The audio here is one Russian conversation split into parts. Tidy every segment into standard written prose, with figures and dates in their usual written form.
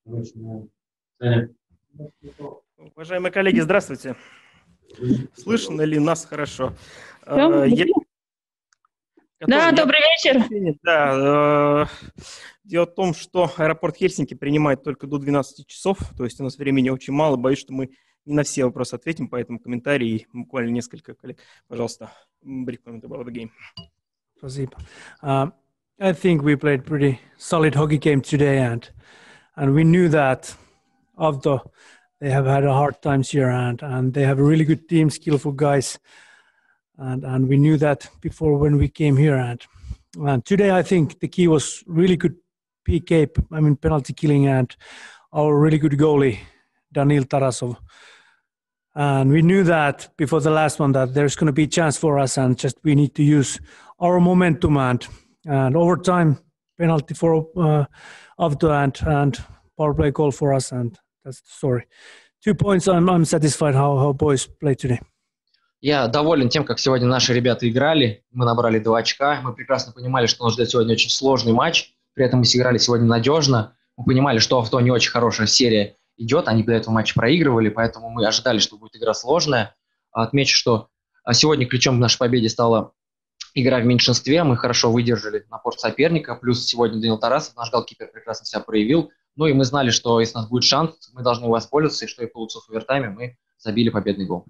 Уважаемые коллеги, здравствуйте. Слышно ли нас хорошо? Да, добрый вечер. Да, дело в том, что аэропорт Хельсинки принимает только до 12 часов, то есть у нас времени очень мало. Боюсь, что мы не на все вопросы ответим, поэтому комментарии буквально несколько коллег. Пожалуйста, brief comment about the game. Спасибо. I think we played pretty solid hockey game today, and we knew that Avto, they have had a hard times here, and they have a really good team, skillful guys, and we knew that before when we came here. And today, I think the key was really good PK, penalty killing, and our really good goalie, Danil Tarasov. And we knew that before the last one that there's going to be a chance for us, and just we need to use our momentum and overtime penalty for Avto and power play goal for us, and that's the story. 2 points. I'm satisfied how boys played today. Я доволен тем, как сегодня наши ребята играли. Мы набрали 2 очка. Мы прекрасно понимали, что нас ждет сегодня очень сложный матч. При этом мы сыграли сегодня надежно. Мы понимали, что Авто не очень хорошая серия идет. Они до этого матча проигрывали, поэтому мы ожидали, что будет игра сложная. Отмечу, что сегодня ключом к нашей победе стала игра в меньшинстве. Мы хорошо выдержали напор соперника. Плюс сегодня Данил Тарасов, наш голкипер, прекрасно себя проявил. Ну и мы знали, что если у нас будет шанс, мы должны его воспользоваться, и что и получилось в овертайме, мы забили победный гол.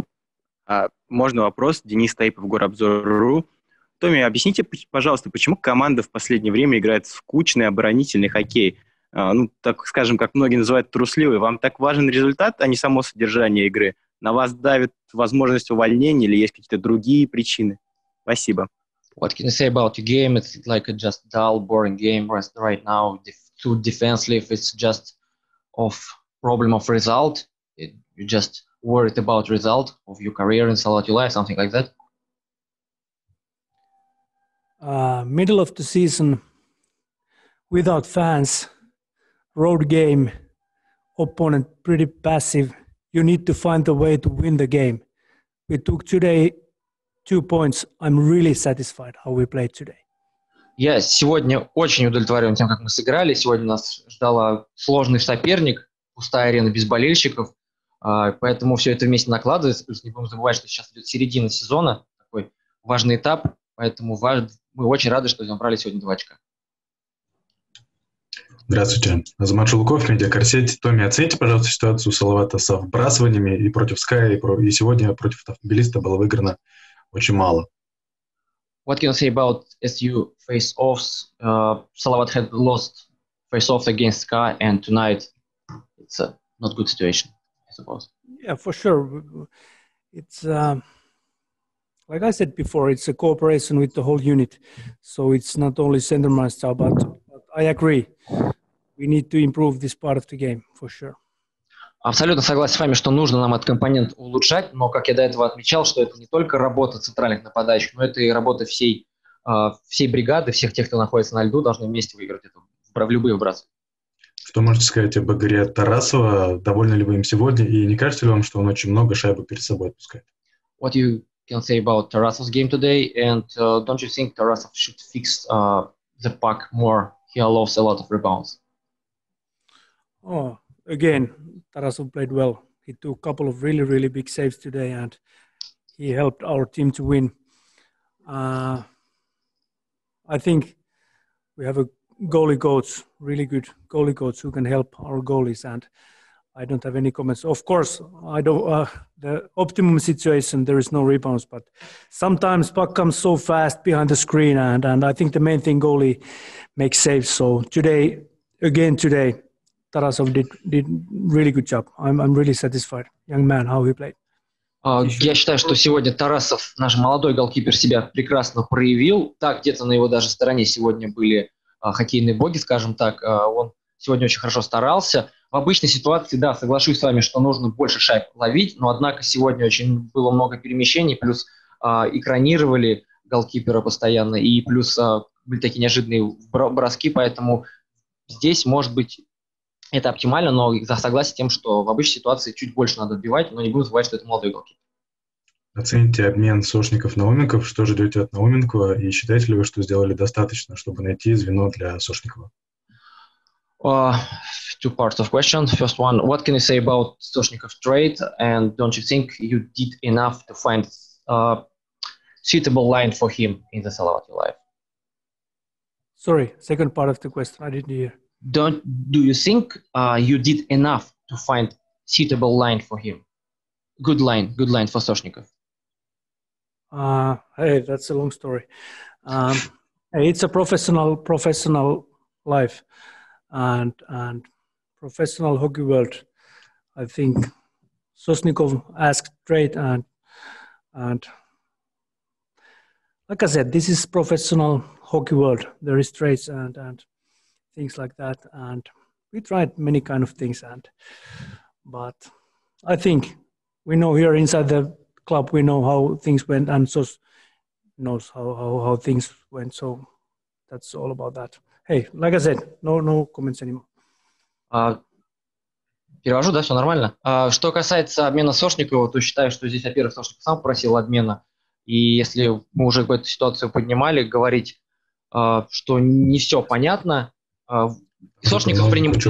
Можно вопрос? Денис Таипов, Горобзор.ру. Томми, объясните, пожалуйста, почему команда в последнее время играет в скучный оборонительный хоккей? Так скажем, как многие называют трусливый. Вам так важен результат, а не само содержание игры? На вас давит возможность увольнения или есть какие-то другие причины? Спасибо. What can you say about your game? It's like a just dull, boring game right now. Too defensive. It's just of problem of result. You just worried about result of your career in Salati life, something like that? Middle of the season, without fans, road game, opponent pretty passive. You need to find a way to win the game. We took today 2 points. I'm really satisfied how we played today. Я сегодня очень удовлетворен тем, как мы сыграли. Сегодня нас ждала сложный соперник, пустая арена без болельщиков. Поэтому все это вместе накладывается. Плюс не будем забывать, что сейчас идет середина сезона, такой важный этап. Поэтому мы очень рады, что набрали сегодня 2 очка. Здравствуйте. Азамат Шулуков, Медиакарсеть. Томми, оцените, пожалуйста, ситуацию Салавата со вбрасываниями и против Sky, и сегодня против автомобилиста было выиграно очень мало. What can you say about SU face-offs? Salavat had lost face-off against Sky, and tonight it's a not good situation, I suppose. Yeah, for sure. It's like I said before, it's a cooperation with the whole unit. So it's not only Centermaster, but I agree. We need to improve this part of the game, for sure. Абсолютно согласен с вами, что нужно нам этот компонент улучшать, но, как я до этого отмечал, что это не только работа центральных нападающих, но это и работа всей бригады, всех тех, кто находится на льду, должны вместе выиграть это в любые вбрасывания. Что можете сказать об игре Тарасова? Довольны ли вы им сегодня? И не кажется ли вам, что он очень много шайбок перед собой отпускает? What you can say about Tarasov's game today? And don't you think Tarasov should fix the puck more? He allows a lot of rebounds. Oh, again, Tarasov played well. He took a couple of really, really big saves today, and he helped our team to win. I think we have a goalie coach, really good goalie coach who can help our goalies, and I don't have any comments. Of course, I don't. The optimum situation, there is no rebounds, but sometimes puck comes so fast behind the screen, and I think the main thing goalie makes saves. So today, Tarasov did really good job. I'm really satisfied, young man, how he played. Я считаю, что сегодня Тарасов, наш молодой голкипер, себя прекрасно проявил. Так, где-то на его даже стороне сегодня были хоккейные боги, скажем так. Он сегодня очень хорошо старался. В обычной ситуации, да, соглашусь с вами, что нужно больше шайб ловить, но, однако, сегодня очень было много перемещений, плюс экранировали голкипера постоянно, и плюс были такие неожиданные броски, поэтому здесь, может быть, это оптимально, но я согласен с тем, что в обычной ситуации чуть больше надо отбивать, но не будем забывать, что это молодой голкипер. Оцените обмен Сошников-Науменков. Что ждете от Науменкова? И считаете ли вы, что сделали достаточно, чтобы найти звено для Сошникова? Two parts of question. First one, what can you say about Stoshnikov's trade? And don't you think you did enough to find suitable line for him in the Salavati Live? Sorry, second part of the question, I didn't hear. Do you think you did enough to find suitable line for him? Good line for Stoshnikov. Hey, that's a long story. Hey, it's a professional life, and professional hockey world. I think Soshnikov asked trade, and like I said, this is professional hockey world. There is trades and things like that, and we tried many kind of things, but I think we know here inside the club, we know how things went, and Sos knows how things went. So that's all about that. Hey, like I said, no comments anymore. Перевожу, да, все нормально. Что касается обмена Сошникова, то считаю, что здесь, во-первых, Сошников сам просил обмена. И если мы уже какую-то ситуацию поднимали, говорить, что не все понятно. Сошников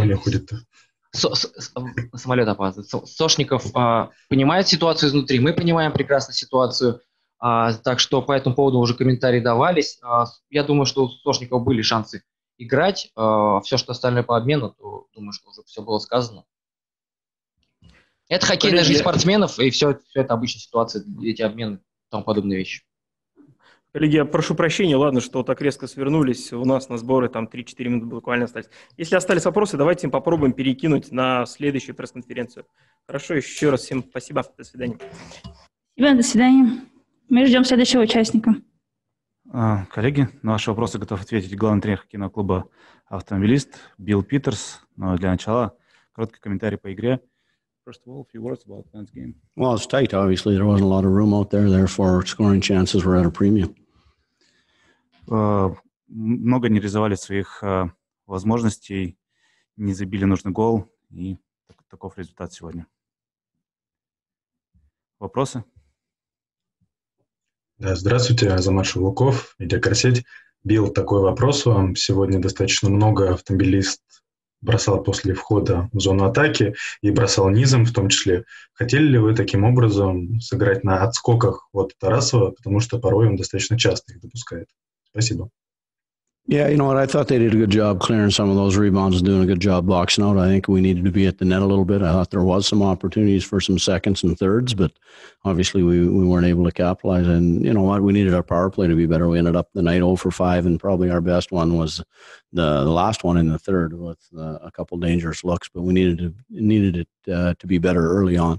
самолет опаздывает. Сошников понимает ситуацию изнутри, мы понимаем прекрасно ситуацию. Так что по этому поводу уже комментарии давались. Я думаю, что у Сошникова были шансы играть. Все, что остальное по обмену, то думаю, что уже все было сказано. Это хоккейная жизнь спортсменов, и все это обычная ситуация, эти обмены и тому подобные вещи. Коллеги, я прошу прощения, ладно, что так резко свернулись. У нас на сборы там 3-4 минуты буквально остались. Если остались вопросы, давайте им попробуем перекинуть на следующую пресс-конференцию. Хорошо, еще раз всем спасибо. До свидания. До свидания. Мы ждем следующего участника. Коллеги, на ваши вопросы готов ответить главный тренер хоккейного клуба «Автомобилист» Билл Питерс. Но для начала короткий комментарий по игре. First of all, a few words about tonight's game. Well, it's tight, obviously. There wasn't a lot of room out there. Therefore, scoring chances were at a premium. Много не реализовали своих возможностей, не забили нужный гол, и таков результат сегодня. Вопросы? Да, здравствуйте, Азамат Шавлуков, медиакарсеть. Билл, такой вопрос вам. Сегодня достаточно много автомобилист бросал после входа в зону атаки и бросал низом в том числе. Хотели ли вы таким образом сыграть на отскоках от Тарасова, потому что порой он достаточно часто их допускает? Спасибо. Yeah, you know what? I thought they did a good job clearing some of those rebounds and doing a good job boxing out. I think we needed to be at the net a little bit. I thought there was some opportunities for some seconds and thirds, but obviously we weren't able to capitalize. And you know what? We needed our power play to be better. We ended up the night 0 for 5, and probably our best one was the last one in the third with a couple dangerous looks. But we needed it to be better early on.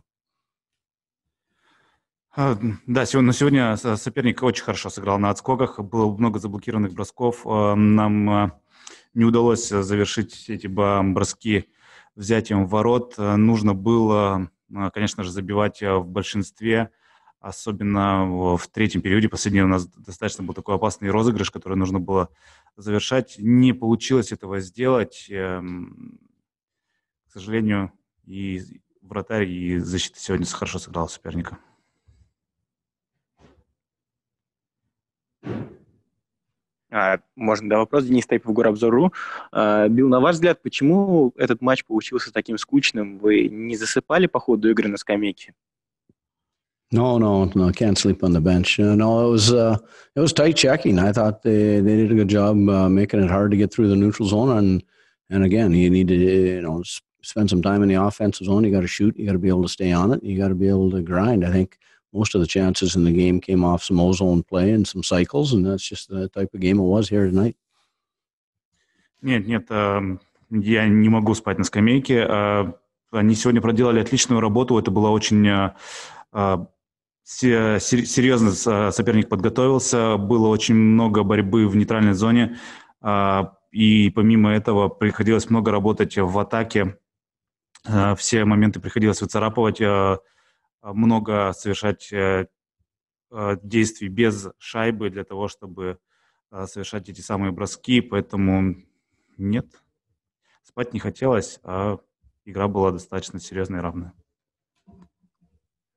Да, сегодня соперник очень хорошо сыграл на отскоках, было много заблокированных бросков, нам не удалось завершить эти броски взятием ворот, нужно было, конечно же, забивать в большинстве, особенно в третьем периоде, последний у нас достаточно был такой опасный розыгрыш, который нужно было завершать, не получилось этого сделать, к сожалению, и вратарь, и защита сегодня хорошо сыграла соперника. Можно, да, вопрос. Денис Тайпов, Горабзор.ру. Билл, на ваш взгляд, почему этот матч получился таким скучным? Вы не засыпали по ходу игры на скамейке? No, can't sleep on the bench. No, it was tight checking. I thought they did a good job making it hard to get through the neutral zone. And again, you need to spend some time in the offensive zone. You got to shoot. You got to be able to stay on it. You got to be able to grind. I think most of the chances in the game came off some ozone play and some cycles, and that's just the type of game it was here tonight. Нет, я не могу спать на скамейке. Они сегодня проделали отличную работу. Это была очень серьезно, соперник подготовился. Было очень много борьбы в нейтральной зоне. И помимо этого приходилось много работать в атаке. Все моменты приходилось выцарапывать. Много совершать действий без шайбы для того, чтобы совершать эти самые броски, поэтому нет, спать не хотелось, а игра была достаточно серьезная и равная.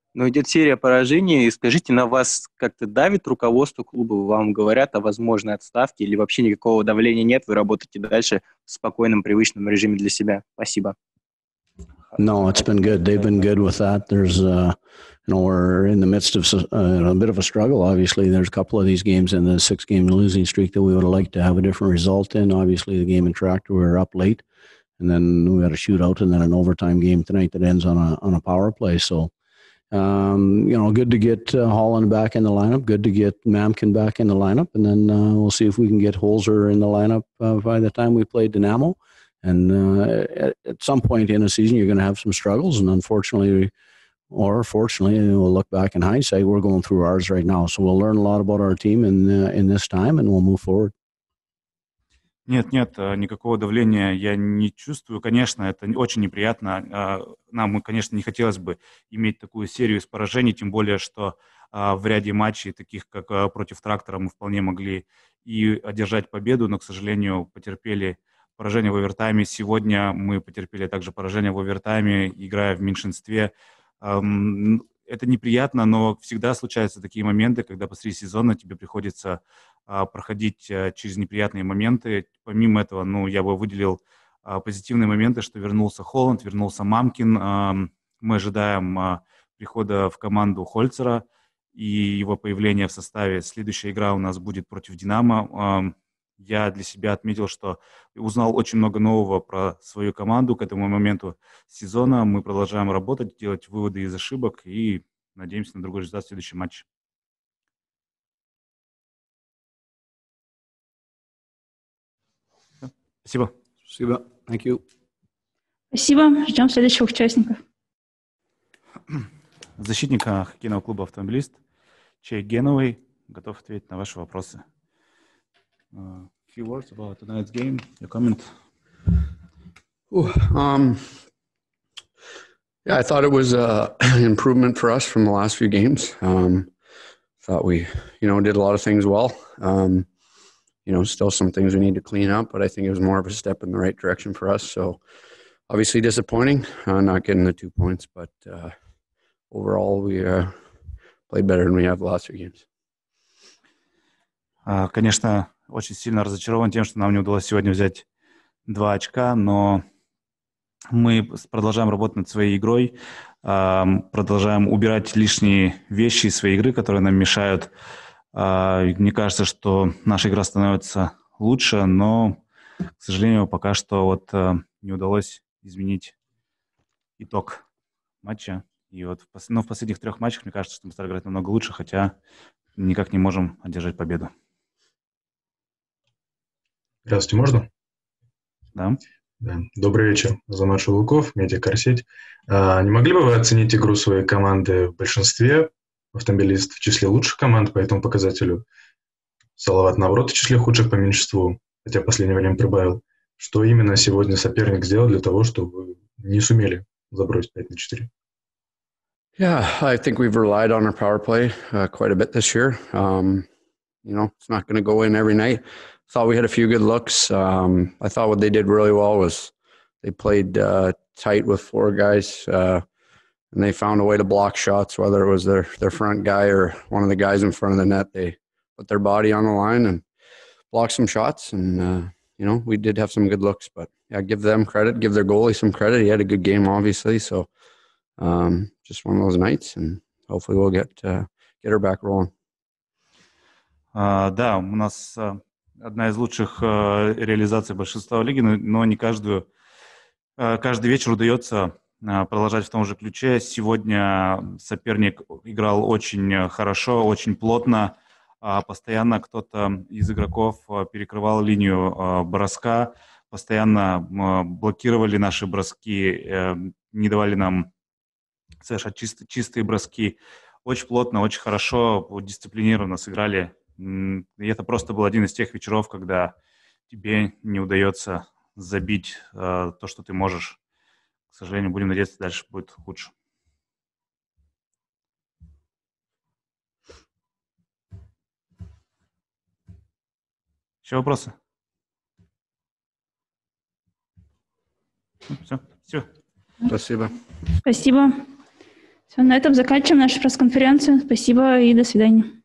Но идет серия поражений. И скажите, на вас как-то давит руководство клуба? Вам говорят о возможной отставке или вообще никакого давления нет? Вы работаете дальше в спокойном, привычном режиме для себя? Спасибо. No, it's been good. They've been good with that. There's, we're in the midst of a bit of a struggle. Obviously, there's a couple of these games in the 6-game losing streak that we would have liked to have a different result in. Obviously, the game in Tractor, we were up late, and then we had a shootout, and then an overtime game tonight that ends on a power play. So, good to get Holland back in the lineup. Good to get Mamkin back in the lineup, and then we'll see if we can get Holzer in the lineup by the time we play Dynamo. And at some point in a season, you're going to have some struggles, and unfortunately, or fortunately, we'll look back in hindsight, we're going through ours right now. So we'll learn a lot about our team in this time, and we'll move forward. Нет, никакого давления я не чувствую. Конечно, это очень неприятно. Нам, конечно, не хотелось бы иметь такую серию из поражений, тем более, что в ряде матчей, таких как против Трактора, мы вполне могли и одержать победу, но, к сожалению, потерпели поражение в овертайме. Сегодня мы потерпели также поражение в овертайме, играя в меньшинстве. Это неприятно, но всегда случаются такие моменты, когда посреди сезона тебе приходится проходить через неприятные моменты. Помимо этого, я бы выделил позитивные моменты, что вернулся Холланд, вернулся Мамкин. Мы ожидаем прихода в команду Хольцера и его появления в составе. Следующая игра у нас будет против «Динамо». Я для себя отметил, что узнал очень много нового про свою команду к этому моменту сезона. Мы продолжаем работать, делать выводы из ошибок и надеемся на другой результат в следующем матче. Спасибо. Спасибо. Thank you. Спасибо. Ждем следующего участника. Защитник хоккейного клуба «Автомобилист» Чей Геновый готов ответить на ваши вопросы. Few words about tonight's game. Your comment. I thought it was an improvement for us from the last few games. Thought we, did a lot of things well. Still some things we need to clean up, but I think it was more of a step in the right direction for us. So obviously disappointing, not getting the 2 points, but overall we played better than we have the last few games. Конечно, очень сильно разочарован тем, что нам не удалось сегодня взять 2 очка, но мы продолжаем работать над своей игрой, продолжаем убирать лишние вещи из своей игры, которые нам мешают. Мне кажется, что наша игра становится лучше, но, к сожалению, пока что не удалось изменить итог матча. И в последних 3 матчах, мне кажется, что мы стали играть намного лучше, хотя никак не можем одержать победу. Здравствуйте, можно? Да. Добрый вечер. Азамат Шавлуков, медиакарсеть. Не могли бы вы оценить игру своей команды в большинстве? Автомобилист в числе лучших команд по этому показателю. Салават, наоборот, в числе худших по меньшинству, хотя в последнее время прибавил. Что именно сегодня соперник сделал для того, чтобы не сумели забросить 5-4? Yeah, I think we've relied on our power play quite a bit this year. It's not going to go in every night. Thought we had a few good looks. I thought what they did really well was they played tight with 4 guys, and they found a way to block shots, whether it was their front guy or one of the guys in front of the net. They put their body on the line and blocked some shots, and we did have some good looks. But yeah, give them credit, give their goalie some credit. He had a good game, obviously. So just one of those nights, and hopefully we'll get her back rolling. Да, у нас одна из лучших реализаций большинства в лиге, но не каждый вечер удается продолжать в том же ключе. Сегодня соперник играл очень хорошо, очень плотно. Постоянно кто-то из игроков перекрывал линию броска, постоянно блокировали наши броски, не давали нам совершать чистые броски. Очень плотно, очень хорошо, дисциплинированно сыграли. И это просто был один из тех вечеров, когда тебе не удается забить то, что ты можешь. К сожалению, будем надеяться, дальше будет хуже. Еще вопросы? Все. Спасибо. Спасибо. Все, на этом заканчиваем нашу пресс-конференцию. Спасибо и до свидания.